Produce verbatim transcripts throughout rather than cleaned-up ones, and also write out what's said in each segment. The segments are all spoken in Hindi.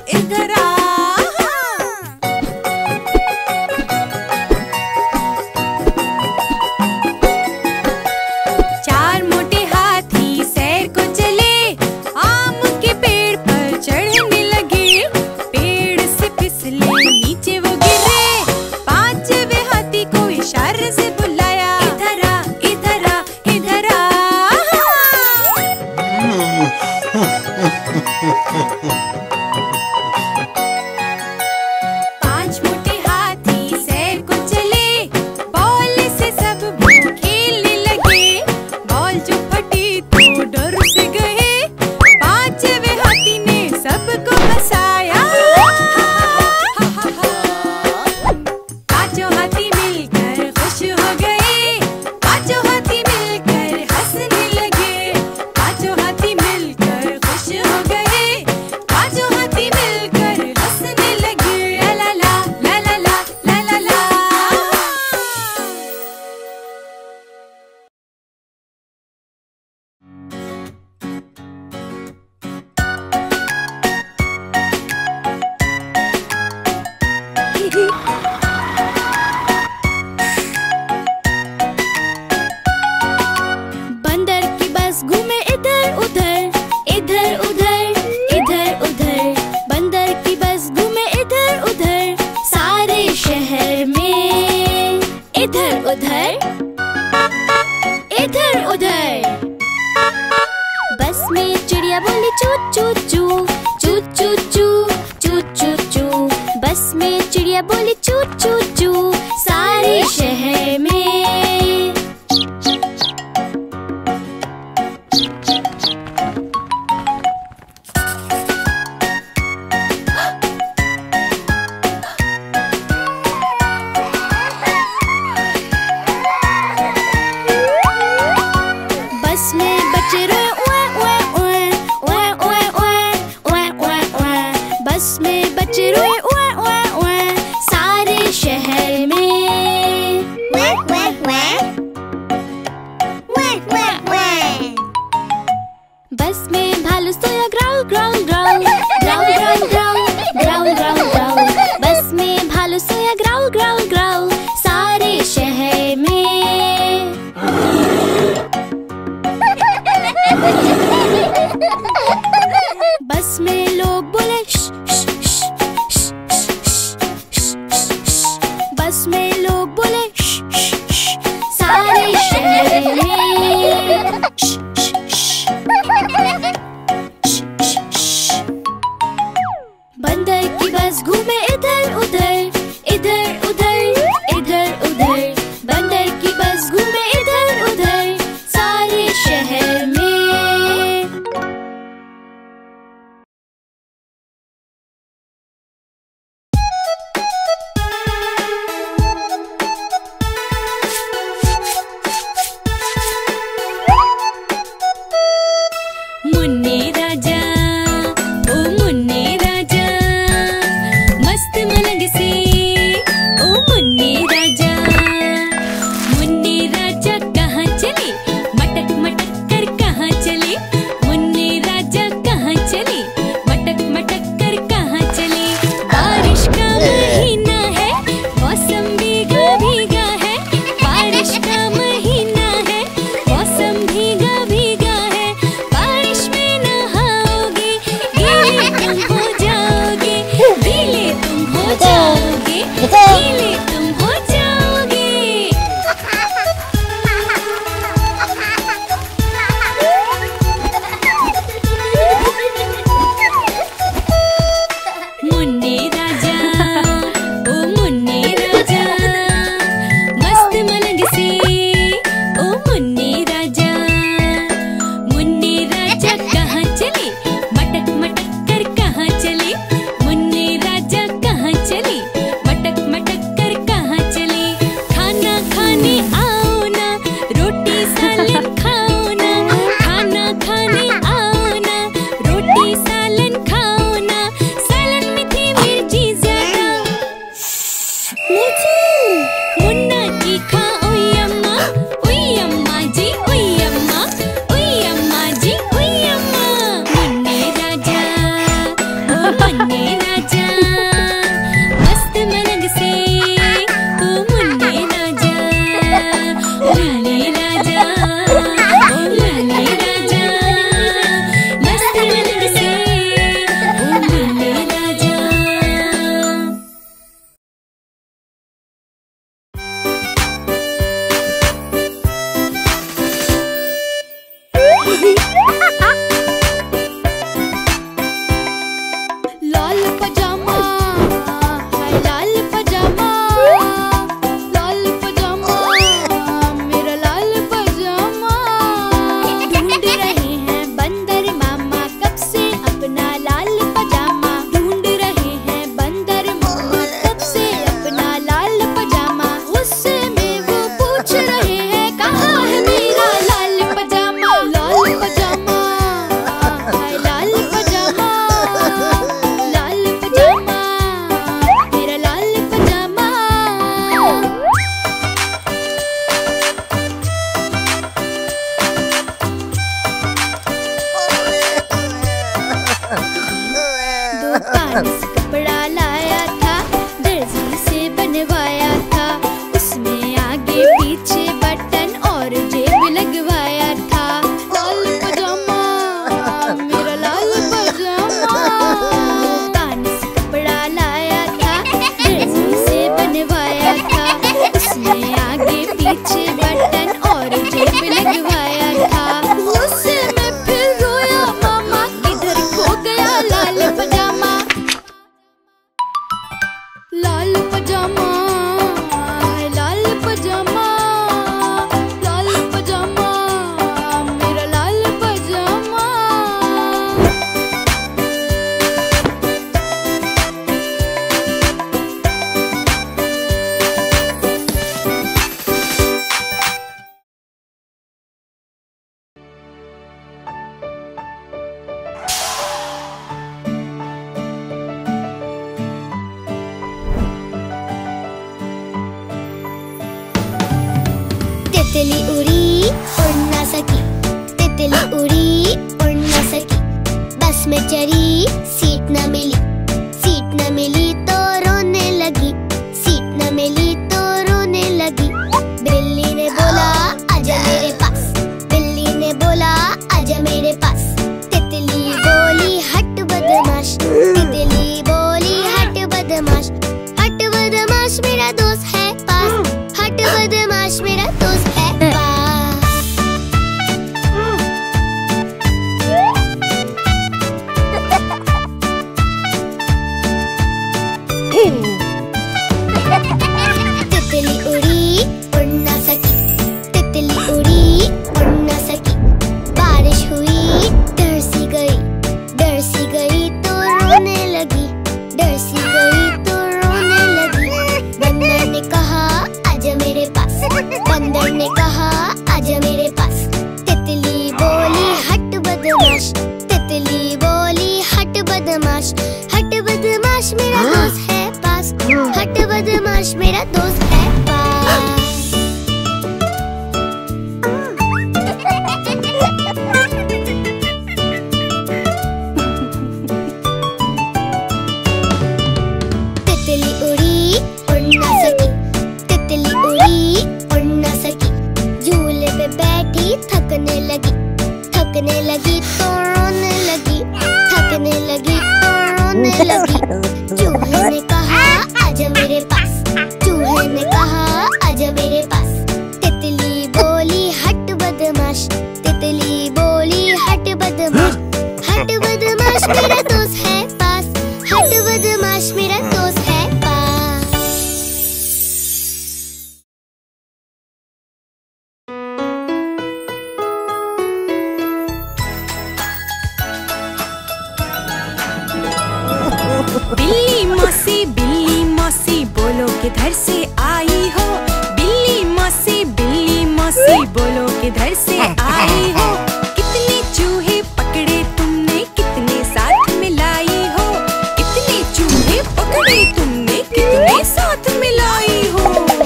इधर आ। चार मोटे हाथी सैर को चले, आम के पेड़ पर चढ़ने लगे। पेड़ से फिसले नीचे वो गिरे, पांचवे हाथी को इशारे से बुलाया, इधर आ, इधर आ, इधर आ। पांच मोटे हाथी सैर को चले, बॉल से सब खेलने लगे। बॉल जो फटी तो डर से गए, पांचवे हाथी ने सबको हंसाया। पांचों हाथी मिलकर खुश हो गए, पांचों हाथी मिलकर हंसने लगे। पांचों हाथी मिलकर खुश हो गए, पांचों हाथी मिलकर हंसने लगे। ला ला ला ला ला ला ला ला। बंदर की बस घूमे इधर उधर, इधर उधर, इधर उधर। बंदर की बस घूमे इधर उधर, सारे शहर में। इधर उधर, इधर उधर। बस में चिड़िया बोली चू चू चू, चू चू चू, चू चू चू। बस में चिड़िया बोली चू चू चू, सारे शहर में। बस में बच्चे रोए ओए ओए ओए, ओए ओए ओए, ओए ओए ओए। बस में बच्चे रोए ओए ओए ओए, सारे शहर में। बस में भालू सोया growl growl growl, growl growl growl, growl growl growl. Bus में भालू सोया ग्राउल ग्राउल ग्राउल, सारे शहर में। बस में लोग बोले श, श, श, श, श, श, श। बस में लोग बोले श, श, श, सारे शहर में। श, श, श, श, श, श। बंदर की बस घूमे इधर उधर, इधर उधर, इधर उधर। बंदर की बस घूमे इधर उधर, सारे शहर में। मुन्ने राजा, ओ मुन्ने राजा, मस्त मलंग से, ओ मुन्ने ना जा मस्त मलंग से, ओ मुन्ने ना जा, मुन्ने ना जा, ओ मुन्ने ना जा मस्त मलंग से, ओ मुन्ने ना जा। लाल पजामा, हाय लाल पजामा, लाल पजामा, मेरा लाल पजामा। ढूंढ रहे हैं बंदर मामा कब से अपना लाल पजामा, ढूंढ रहे हैं बंदर मामा कब से अपना लाल पजामा। गुस्से में वो पूछ रहे हैं कहाँ है मेरा लाल पजामा, लाल पजामा, हाय लाल पजामा, लाल पजामा, मेरा लाल पजामा। दुकान से कपड़ा लाया था, दर्जी से बनवाया था, उसमें आगे पीछे बटन और जेब लगवाया था। लाल पजामा, मेरा लाल पजामा। दुकान से कपड़ा लाया था, दर्जी से बनवाया था, उसमें आगे पीछे बटन और जेब लगवाया था। गुस्से में फिर रोया मामा किधर खो गया लाल पजामा, लाल पजामा, हाय लाल पजामा, लाल पजामा, मेरा लाल पजामा। तितली उड़ी उड़ ना सकी, तितली उड़ी उड़ ना सकी, बस में चढ़ी सीट न मिली, सीट न मिली तो रोने लगी, सीट न मिली तो रोने लगी। बिल्ली ने बोला आजा मेरे पास, बिल्ली ने बोला आजा मेरे पास, तितली बोली हट बदमाश, तितली बोली हट बदमाश, हट बदमाश मेरा दोस्त है पास, हट बदमाश मेरा दोस्त है पास। तितली उड़ी उड़ ना सकी, तितली उड़ी उड़ ना सकी, बारिश हुई डर सी गई, डर सी गई तो रोने लगी, डर सी गई तो रोने लगी। बंदर ने कहा आजा मेरे पास, बंदर ने कहा आजा मेरे पास, तितली बोली हट बदमाश, तितली बोली हट बदमाश, हट बदमाश मेरा दोस्त है पास, हट बदमाश मेरा दोस्त है पास। तितली उड़ी उड़ ना सकी, तितली उड़ी उड़ ना सकी, झूले पे बैठी थकने लगी, थकने लगी तो रोने लगी, थकने लगी तो रोने लगी। चूहे ने कहा आजा मेरे पास, चूहे ने कहा आजा मेरे पास, तितली बोली हट बदमाश, तितली बोली हट बदमाश, हट बदमाश मेरा दोस्त है पास, हट बदमाश मेरा दोस्त है पास। बिल्ली मौसी बिल्ली मौसी बोलो किधर से आई हो, बिल्ली मौसी बिल्ली मौसी बोलो किधर से आई हो। कितने चूहे पकड़े तुमने कितने साथ मिलाई हो, कितने चूहे पकड़े तुमने कितने साथ मिलाई हो।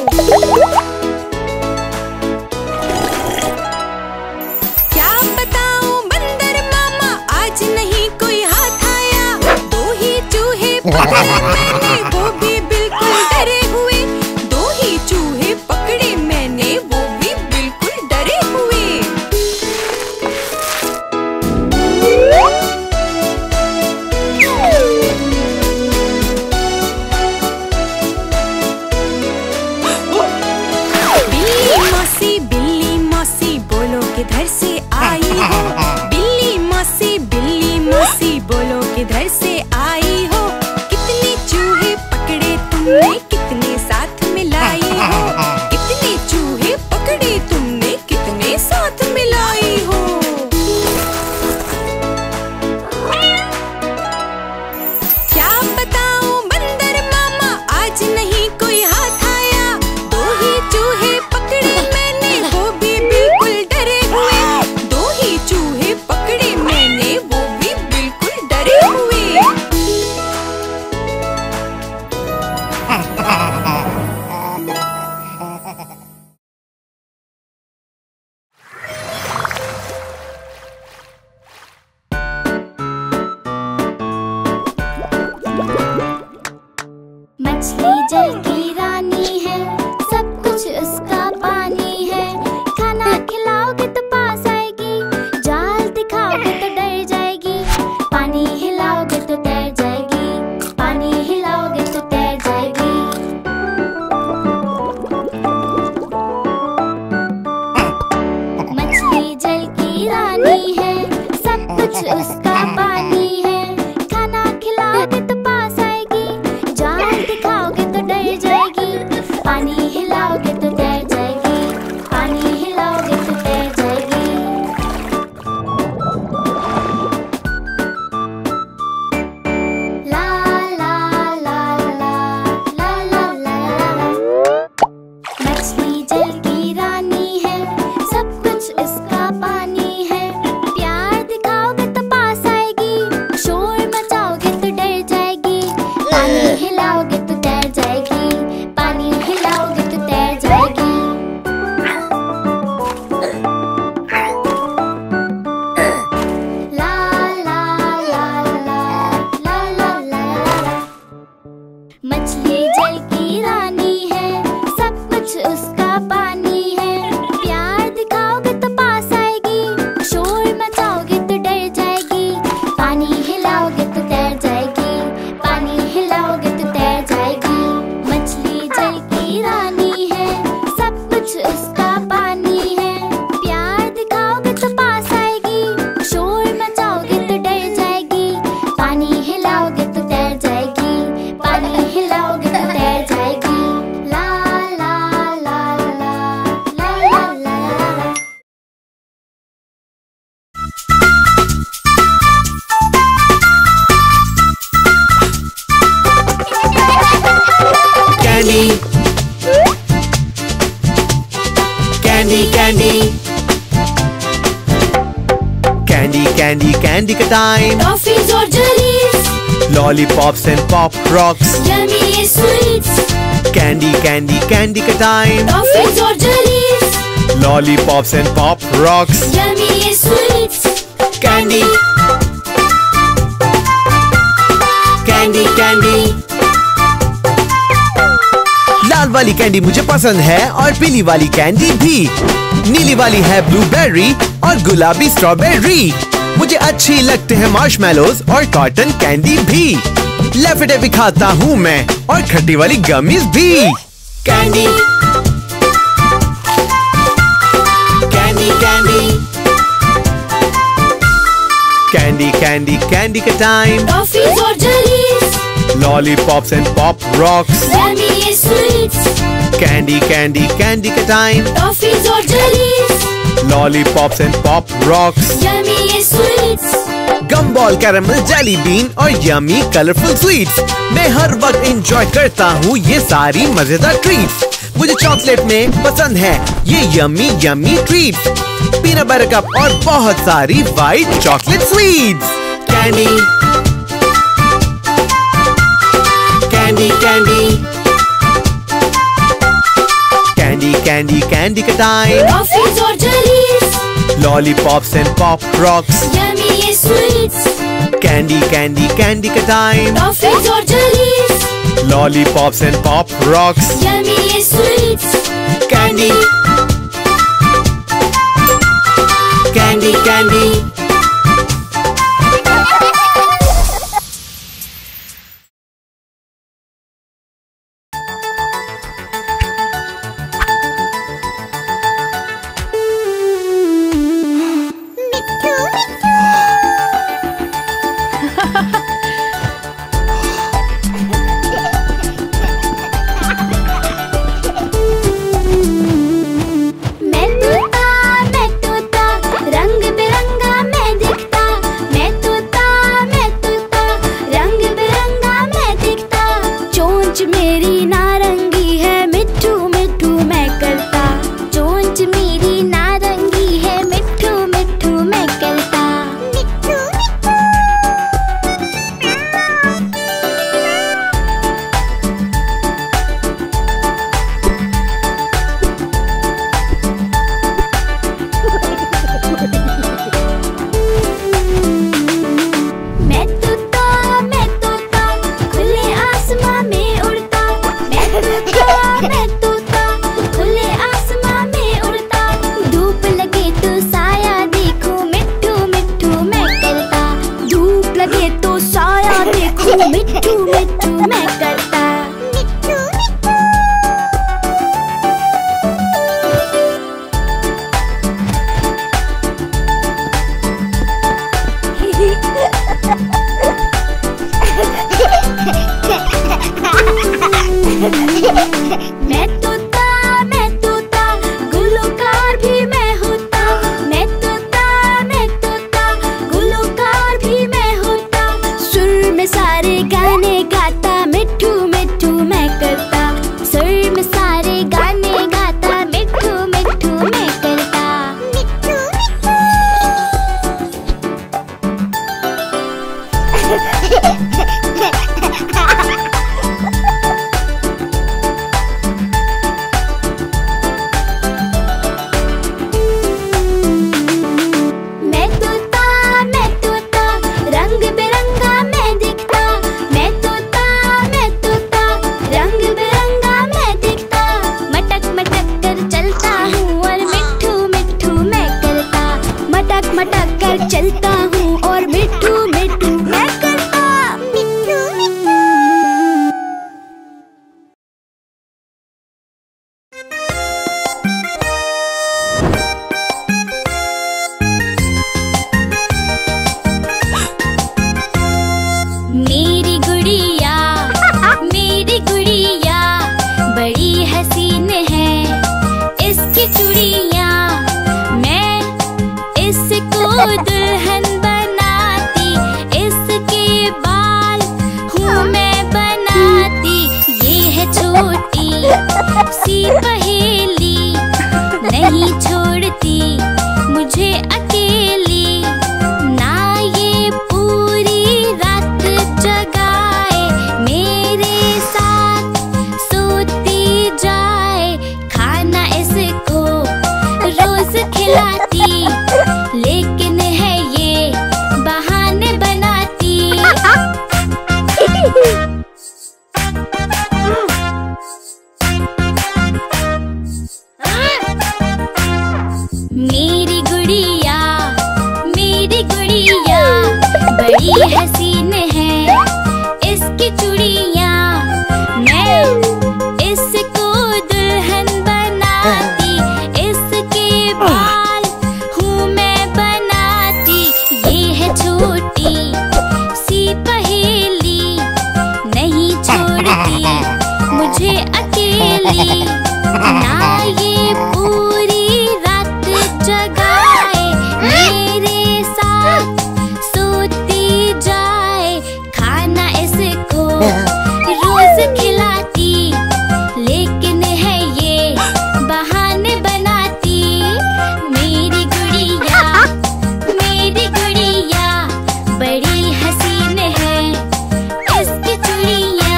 क्या बताऊं बंदर मामा आज नहीं कोई हाथ आया, दो ही चूहे मैंने वो भी बिल्कुल डरे हुए। दो ही चूहे पकड़े मैंने वो भी बिल्कुल डरे हुए। बिल्ली मौसी बिल्ली मौसी बोलो किधर से आई हो। बिल्ली मौसी बिल्ली मौसी बोलो किधर से आई हो। कितने चूहे पकड़े तुमने कितने साथ मिलाई हो। कितने चूहे पकड़े तुमने कितने साथ मिलाई हो। क्या बताऊं बंदर मामा आज नहीं कोई हाथ आया। दो ही चूहे पकड़े मैंने वो भी बिल्कुल डरे हुए। दो ही चूहे पकड़े मैंने वो भी बिल्कुल डरे हुए। मछली जल की रानी है, सब कुछ उसका पानी है। खाना खिलाओगे तो पास आएगी, जाल दिखाओगे तो डर जाएगी। पानी हिलाओगे तो तैर जाएगी, पानी हिलाओगे तो तैर जाएगी। मछली जल की रानी है, सब कुछ उसका पानी है। खाना खिलाओगे तो पास आएगी, जाल दिखाओगे तो डर जाएगी। पानी हिलाओगे तो तैर जाएगी, पानी हिलाओगे तो तैर जाएगी। ला ला ला ला ला ला ला ला। मछली जल की रानी है, सब कुछ उसका पानी है। प्यार दिखाओगे तो पास आएगी, शोर मचाओगे तो डर जाएगी। पानी हिलाओगे तो तैर जाएगी, पानी हिलाओगे तो तैर जाएगी। ला ला ला ला ला ला ला ला। मछली जल की रानी है, सब कुछ उसका पानी है। प्यार दिखाओगे तो पास आएगी, शोर मचाओगे तो डर जाएगी। पानी हिलाओगे तो तैर जाएगी, पानी हिलाओगे तो तैर जाएगी। मछली जल की रानी है, सब कुछ उसका पानी है। प्यार दिखाओगे तो पास आएगी, शोर मचाओगे तो डर जाएगी। पानी हिलाओगे तो तैर जाएगी, पानी हिलाओगे तो तैर जाएगी। ला ला ला ला ला ला ला ला। Candy, candy, candy, candy, candy, candy का time. टॉफीज और jellies, Lollipops and pop rocks. Yummy ये स्वीट्स। Candy, candy, candy का time. टॉफीज और jellies, Lollipops and pop rocks. Yummy ये स्वीट्स। Candy, candy, candy. लाल वाली कैंडी मुझे पसंद है और पीली वाली कैंडी भी। नीली वाली है ब्लूबेरी और गुलाबी स्ट्रॉबेरी। मुझे अच्छी लगते हैं मार्शमेलोज और कॉटन कैंडी भी। लेफेटे भी खाता हूँ मैं और खट्टी वाली गमीज भी। Candy, candy, candy, candy, candy, candy का टाइम। टॉफीज और jellies, Lollipops and pop rocks. Yummy ये स्वीट्स। Candy, candy, candy का time. टॉफीज और jellies, Lollipops and pop rocks. Yummy ये sweets. Gumball, caramel, jelly bean और यमी कलरफुल स्वीट्स। मैं हर वक्त एंजॉय करता हूँ ये सारी मजेदार ट्रीट्स। मुझे चॉकलेट में पसंद है ये yummy yummy treats. Peanut butter cup और बहुत सारी white chocolate sweets. Candy, candy, candy, candy, candy, candy का टाइम। टॉफीज और jellies, Lollipops and pop rocks. Yummy ये स्वीट्स। Candy, candy, candy का time. टॉफीज और lollipops and pop rocks. Yummy sweets. Candy, candy, candy. मैं तोता, मैं तोता, रंग बिरंगा मैं दिखता। मैं तोता, मैं तोता, रंग बिरंगा मैं दिखता। चोंच मेरी नारंगी है, मिट्ठू मिट्ठू मैं करता। चोंच मेरी नारंगी है, मिट्ठू मिट्ठू मैं करता। मिट्ठू मैं तोता, मैं तोता, खुले आसमां में उड़ता। मैं तोता, मैं तोता, खुले आसमां में उड़ता। धूप लगे तो साया देखो, मिट्ठू मिट्ठू मैं करता। धूप लगे तो साया देखो, मिट्ठू मिट्ठू मैं करता। मिट्ठू मैं तोता, मैं तोता, गुलकार भी मैं होता। मैं तोता, मैं तोता, गुलकार भी मैं होता। सुर में सारे गाने गाता, मिट्ठू मिट्ठू मैं करता। सुर में सारे गाने गाता, मिट्ठू मिट्ठू मैं करता। मिट्ठू मैं तोता, मैं तोता, रंग बिरंगा मैं दिखता। मैं तोता, मैं तोता, रंग बिरंगा मैं दिखता। मटक मटक कर चलता हूँ और मिट्ठू मिट्ठू मैं करता। मटक मटक कर चलता हूँ और मिट्ठू मिट्ठू मैं करता। मिट्ठू मिट्ठू मेरी गुड़िया, मेरी गुड़िया, बड़ी हसीन है इसकी चूड़िया। मैं इसको दुल्हन बनाती, इसके बाल हूँ मैं बनाती। ये है छोटी सी पहेली, नहीं छोड़ती मुझे अकेली। ना ये पूरी रात जगाए, मेरे साथ सोती जाए। खाना इसको रोज खिलाती, लेकिन है ये बहाने बनाती। मेरी गुड़िया, मेरी गुड़िया, बड़ी हसीन है इसकी चूड़िया। मैं इसको दुल्हन बनाती, इसके बाल हूँ मैं बनाती। ये है छोटी सी पहेली, नहीं छोड़ती मुझे अकेली। ना ये पूरी रात जगाए, मेरे साथ सोती जाए। खाना इसको रोज खिलाती, लेकिन है ये बहाने बनाती। मेरी गुड़िया, मेरी गुड़िया, बड़ी हसीन है इसकी चूड़िया।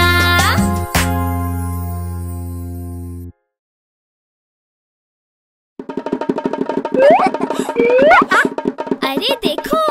अरे देखो,